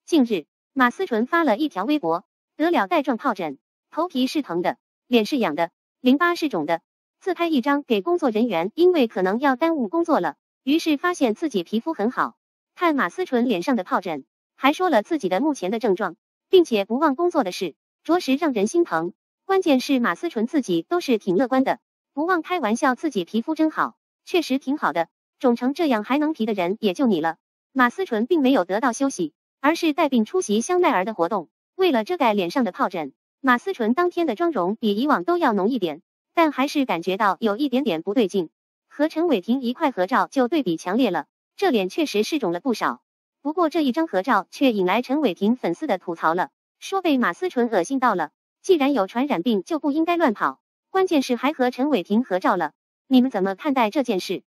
近日，马思纯发了一条微博，得了带状疱疹，头皮是疼的，脸是痒的，淋巴是肿的，自拍一张给工作人员，因为可能要耽误工作了，于是发现自己皮肤很好。看马思纯脸上的疱疹，还说了自己的目前的症状，并且不忘工作的事，着实让人心疼。关键是马思纯自己都是挺乐观的，不忘开玩笑自己皮肤真好，确实挺好的，肿成这样还能皮的人也就你了。马思纯并没有得到休息，而是带病出席香奈儿的活动。为了遮盖脸上的疱疹，马思纯当天的妆容比以往都要浓一点，但还是感觉到有一点点不对劲。和陈伟霆一块合照就对比强烈了，这脸确实是肿了不少。不过这一张合照却引来陈伟霆粉丝的吐槽了，说被马思纯恶心到了，既然有传染病就不应该乱跑，关键是还和陈伟霆合照了。你们怎么看待这件事？